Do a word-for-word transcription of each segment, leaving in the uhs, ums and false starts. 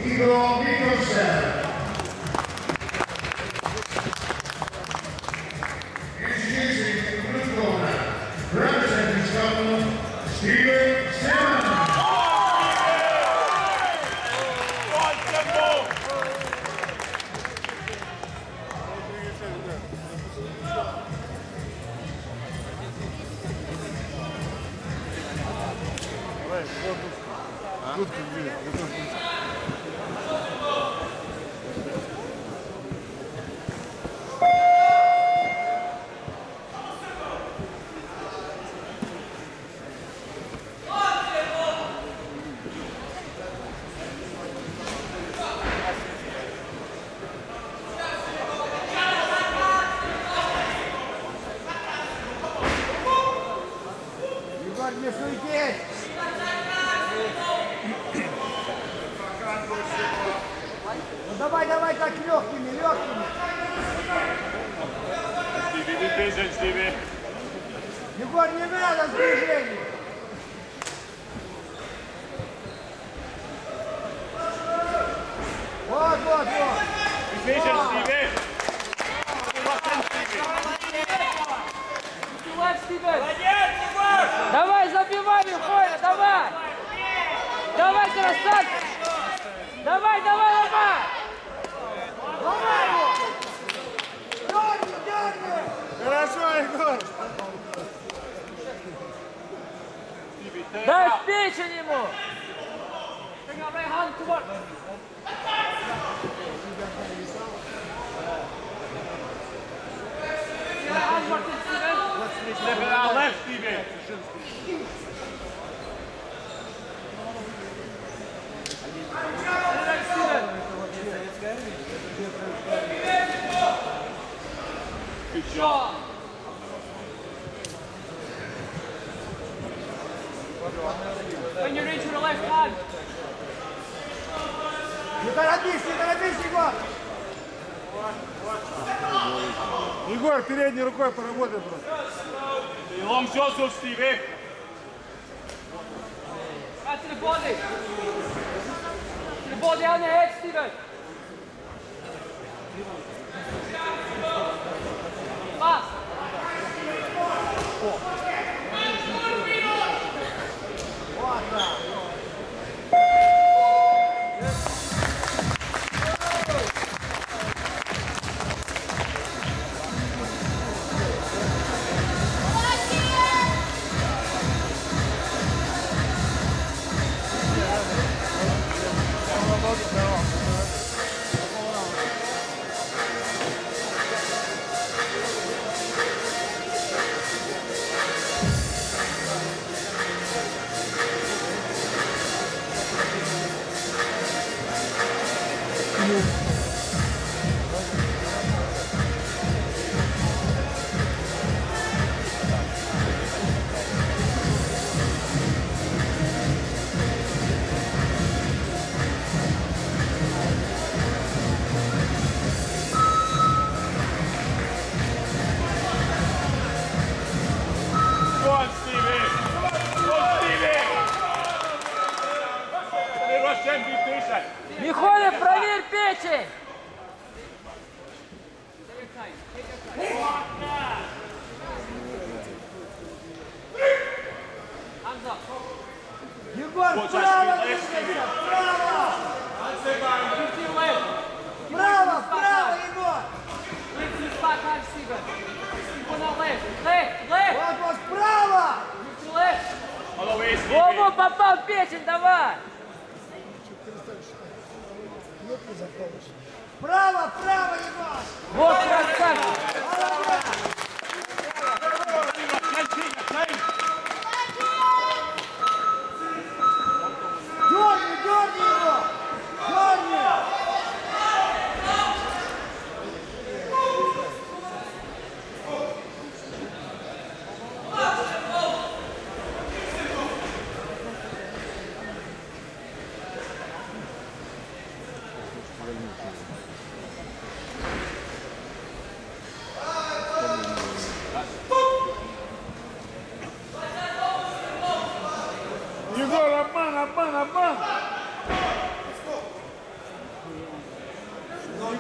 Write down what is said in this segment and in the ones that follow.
Igor Mikkelsen. Introducing the blue corner, representing Scotland, Steven Simmons. Good for you. Егор, не суетись! Ну давай, давай так легкими, легкими. Stevie, be patient, Stevie. Егор, не надо сближений. Вот, вот, вот. Be patient, Stevie. Молодец, Стивен! Давай, забивай, Коля, давай! Давай, красавчик! Давай, давай, давай! Ломай его! Дерни, дерни! Хорошо, Егор. Дай в печень ему! Step it out left, Stevie. Good job. When you reach with the left hand. Не торопись, не торопись, Егор! Егор, передней рукой поработай просто. Long shots of Stevie. Back to the body. To the body and the head, Stephen. Fast. Вот так! Go on, Stevie. Go on, Stevie. Hey, rush him, be patient. Михоля, проверь печень. Егор, вправо двигайся! Вправо! Вправо, вправо, Егор! Вот, вот, вправо! Other way, Stevie. Вова попал в печень, давай. Вправо, вправо, Егор! Вот красавчик. Дерни, дерни его! Дерни!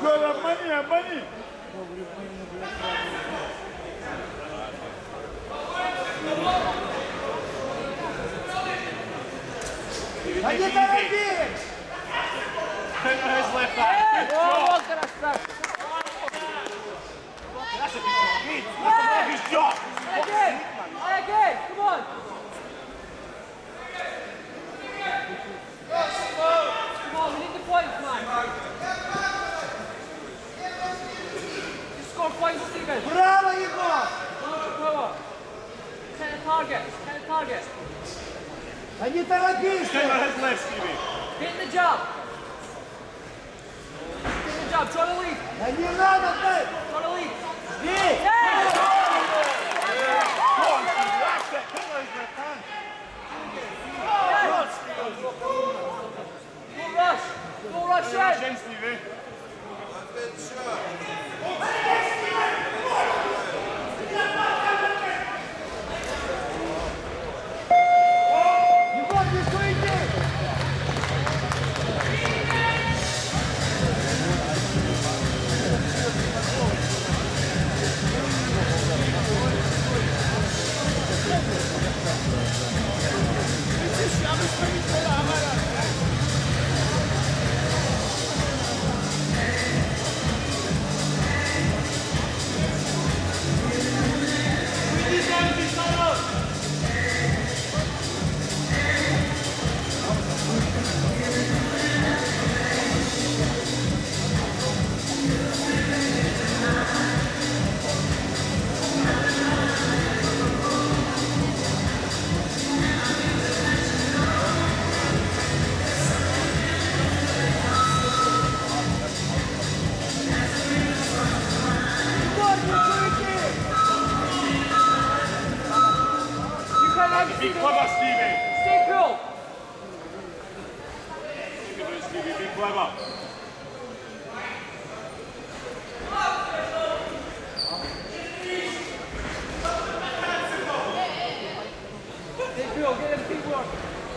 Егор, обмани, обмани. Да не торопись! Turn his left hand. Good О, job. красавчик! That's a good job. Mid. That's a good job. Again! Again! Come on! Come on, we need the points, man. Just score points, Steven. Браво, Егор! Power. Set a target. Set a target. Да не торопись! Turn his left, Stevie. Hit the job. Hit the job. Try to lead. Да не надо, дай! Try to lead. Бей! Yeah! Go on, Stevie. That's it. Turn his left hand. Good, Stevie. Go rush. Go rush Rush in. in, Stevie. Егор, не суети! Егор, не суети! You can have Be clever, Stevie. Stay cool. Think of it, Stevie. Be clever. Stay cool. Get him feet work.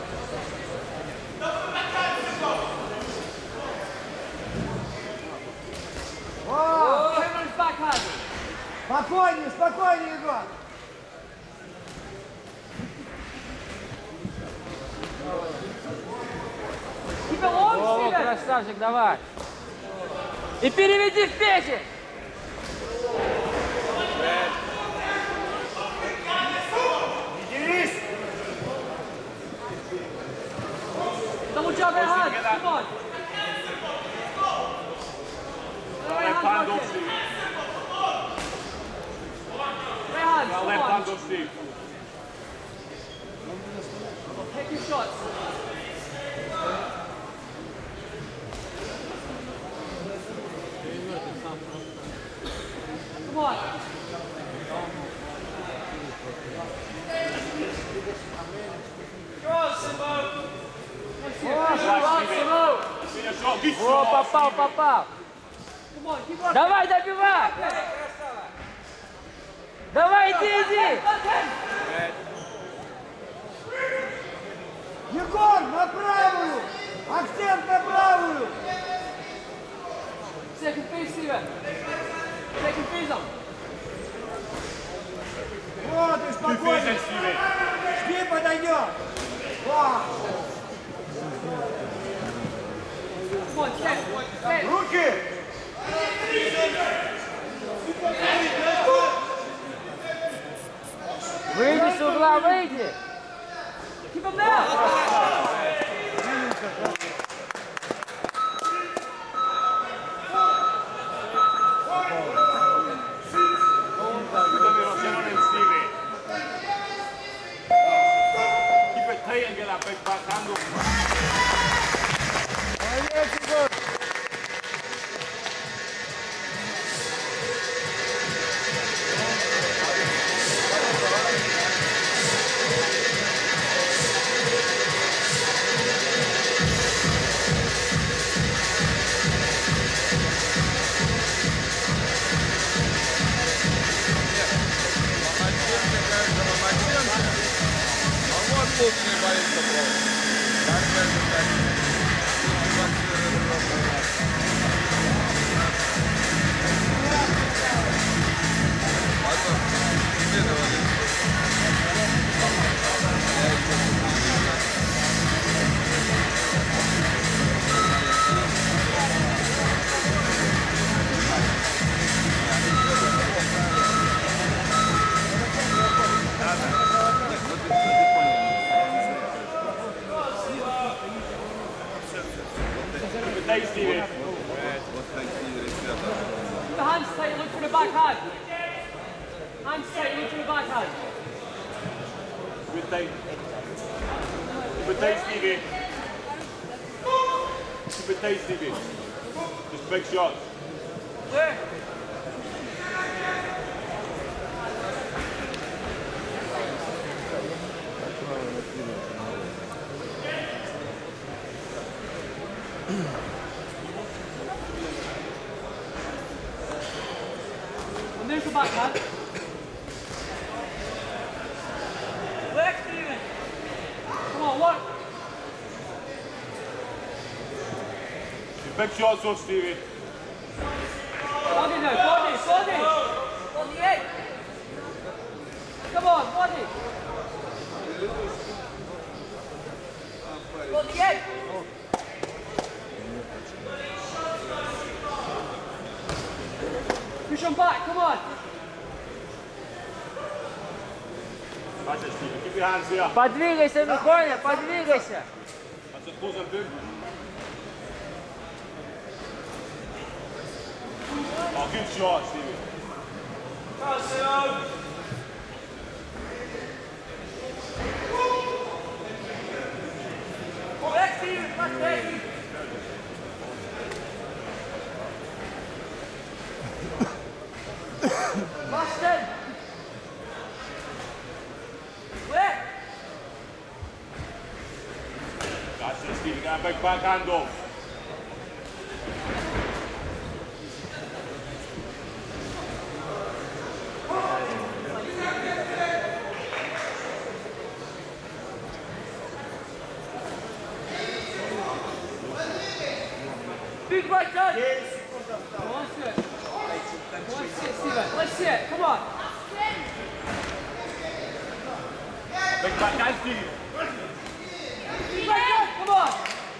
О, Oh, hit on his backhand. спокойнее, спокойнее, Егор! Keep it long, О, Steven. красавчик, давай. И переведи в печень. Делись. Double jab in hand. Come on. Right Left hand, hand off, working. Stevie. Right hand. Well, Come left on. hand off, Steve. Take your shots. Come on. Finish off. Good О, shot. попал, попал. Come on. Keep working. Давай, добивай. Давай, иди, иди. Егор, на правую! Акцент на правую! Second phase, Steven. Second phase up. Вот, и Good спокойно! vision, Stevie. Жди, подойдет! Во! Come on, ten. Ten. Руки. Выйди с угла, выйди. Keep him there. Domino, se non è Stevie. Keep it tight and get that big back handle. Молодец, Егор! tight, Stevie. Keep the hands tight, look for the back hand. Hands tight, look for the back hand. Keep it tight. Keep it tight, Stevie. Keep it tight, Stevie. Just big shots. Work. Move the back hand. Work, Stephen. Come on, work. Big shots off, Stevie. Body now, body, body. Body eight. Come on, body. Body eight. Push him back, come on. That's it, Stevie. Keep your hands here. Подвигайся, Коля, подвигайся. That's it, close and boom. Oh, good shot, Stevie. Back, Stephen, back, back. Boston. Where? That's it, Stevie. Get a big backhand off. Big right hand. Yes. Come on, sit. Come on, sit, Stephen. Let's sit. Come on. Big backhand, Stevie. Big right hand. Come on.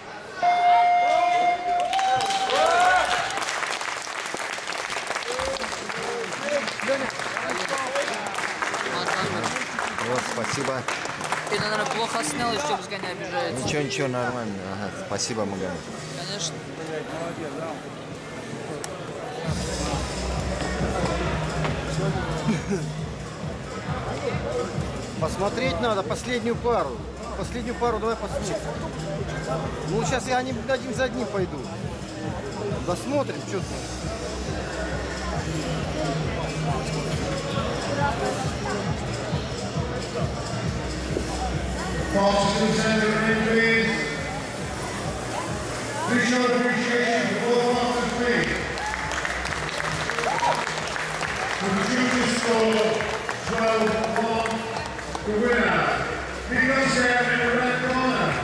Вот, спасибо. Ты, наверное, плохо снял, еще пускай не обижается. Ничего, ничего, нормально. Ага, спасибо, Магомед. Конечно. Посмотреть надо последнюю пару. Последнюю пару давай посмотрим. Ну, сейчас я они один за одним пойду. Досмотрим, что-то. Falls to the center of the ring, please. Please show appreciation for both officers, please. For the junior score, twelve one, the winner, Nico Sam in the red corner.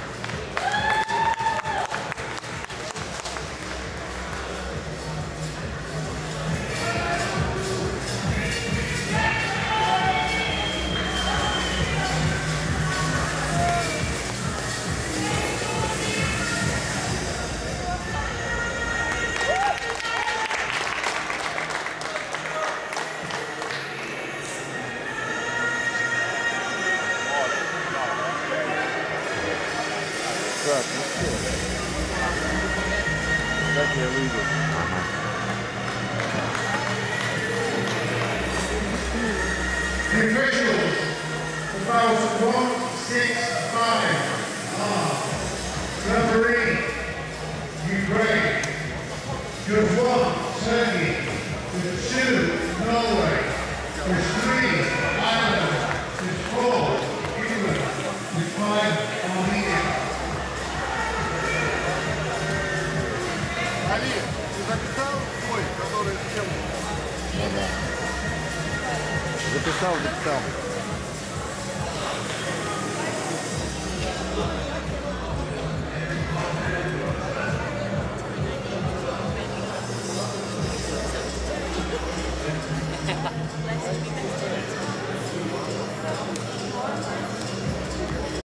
Так, ну что? Как я выйду? The officials, the bouts one, six, five are referee, Ukraine, there's one, Turkey, there's two, Norway, there's three, Ireland, there's four, England, there's five, Armenia. Ali, ты записал свой, который с чем? Записал, записал.